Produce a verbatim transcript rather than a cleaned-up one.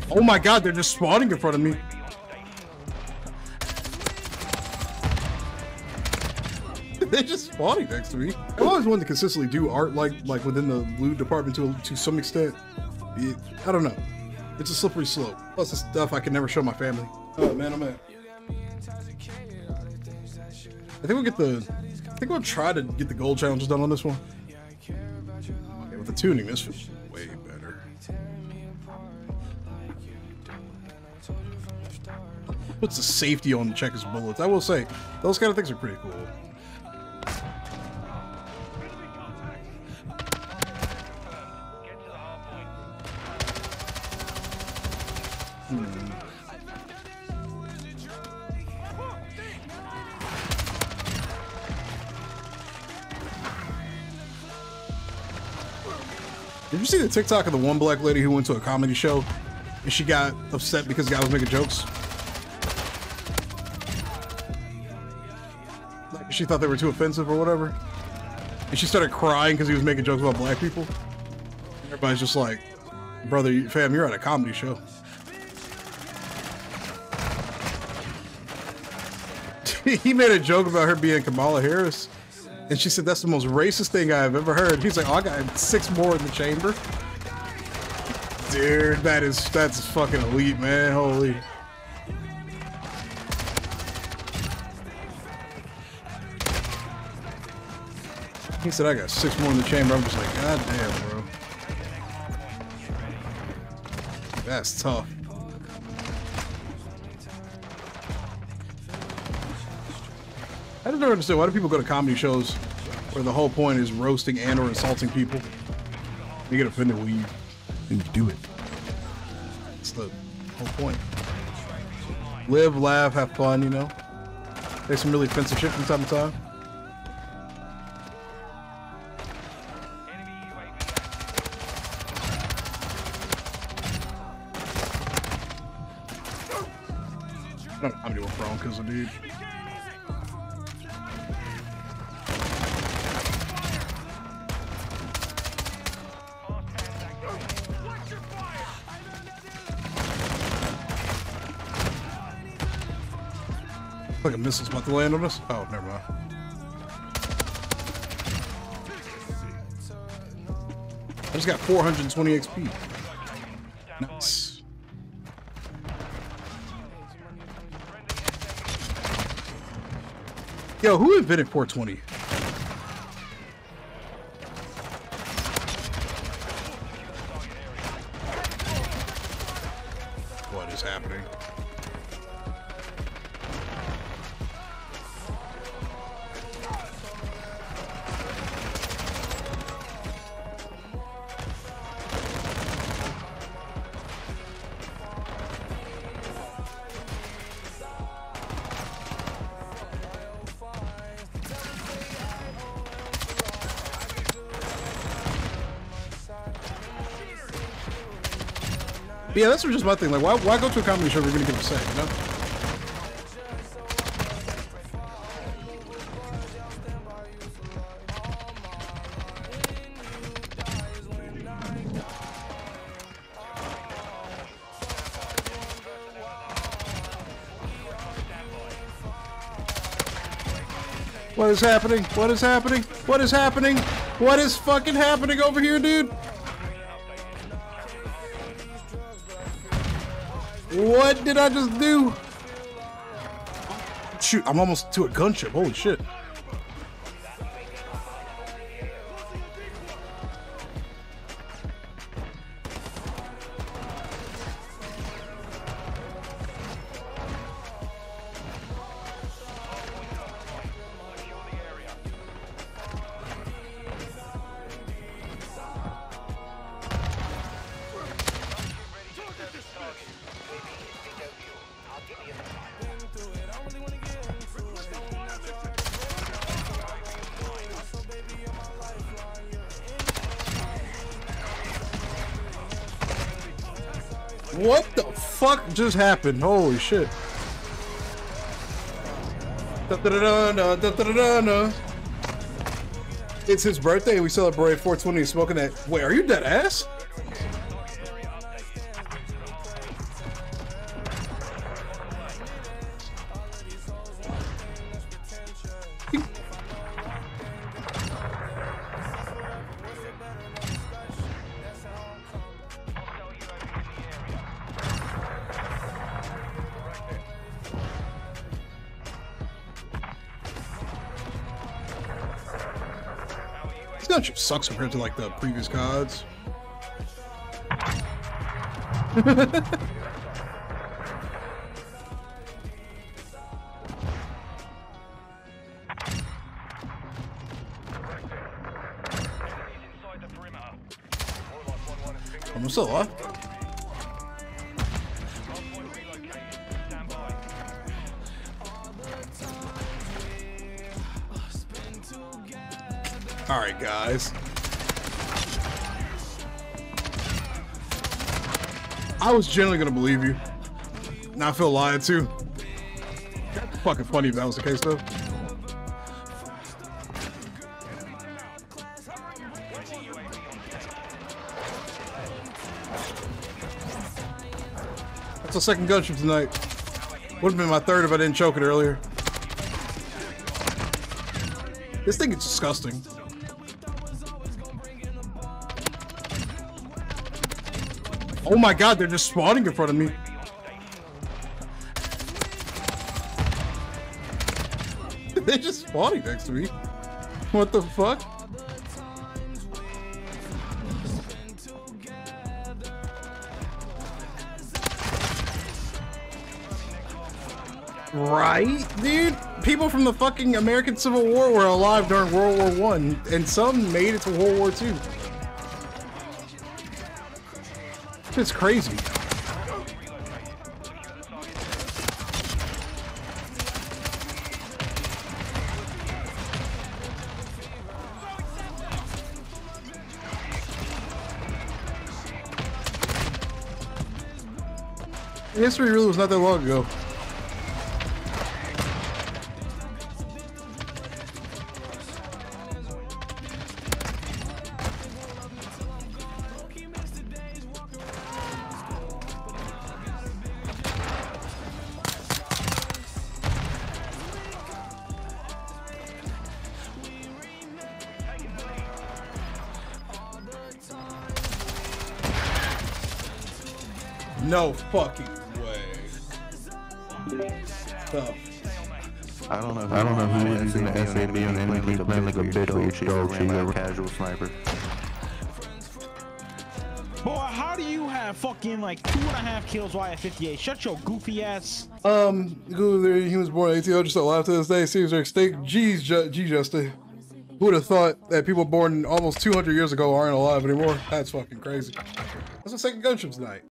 Oh my god, they're just spawning in front of me. They're just spawning next to me. I've always wanted to consistently do art like like within the loot department to to some extent. It, I don't know. It's a slippery slope. Plus the stuff I can never show my family. Oh man, I'm at. I think we'll get the. I think we'll try to get the gold challenges done on this one. Okay, with the tuning, this feels way better. Puts the safety on check his bullets. I will say, those kind of things are pretty cool. Hmm. Did you see the TikTok of the one black lady who went to a comedy show and she got upset because the guy was making jokes? Like she thought they were too offensive or whatever. And she started crying because he was making jokes about black people. And everybody's just like, brother, fam, you're at a comedy show. He made a joke about her being Kamala Harris. And she said, that's the most racist thing I've ever heard. He's like, oh, I got six more in the chamber. Dude, that is, that's fucking elite, man. Holy. He said, I got six more in the chamber. I'm just like, god damn, bro. That's tough. I just don't understand, why do people go to comedy shows where the whole point is roasting and or insulting people? You get offended when you, when you do it. That's the whole point. Live, laugh, have fun, you know? There's some really offensive shit from time to time. I don't know how many were prone because of dude. Like a missile's about to land on us. Oh, never mind. I just got four hundred twenty X P. Nice. Yo, who invented four twenty? What is happening? But yeah, that's just my thing. Like, why, why go to a comedy show if you're gonna give a say, you know? What is happening? What is happening? What is happening? What is fucking happening over here, dude? What did I just do? Shoot, I'm almost to a gunship. Holy shit. What the fuck just happened? Holy shit. Da, da, da, da, da, da, da, da. It's his birthday and we celebrate four twenty and smoking that. Wait, are you dead ass? gunship sucks compared to like the previous C O Ds. I'm still alive. All right, guys. I was generally gonna believe you. Now I feel lied to. Fucking funny if that was the case, though. That's the second gunship tonight. Would have been my third if I didn't choke it earlier. This thing is disgusting. Oh my god, they're just spawning in front of me. They're just spawning next to me. What the fuck? Right, dude? People from the fucking American Civil War were alive during World War One, and some made it to World War Two. It's crazy. History really was not that long ago. No fucking way. Tough. I don't know who, I don't know who is using the S A B on the enemy. He's playing like a bitch or she's a casual sniper. Boy, how do you have fucking like two and a half kills while at fifty-eight? Shut your goofy ass. Um, Google there, he was born in A T O, just alive to this day. Seems like steak. G's, G Justin. Who would have thought that people born almost two hundred years ago aren't alive anymore? That's fucking crazy. That's the second gunship tonight.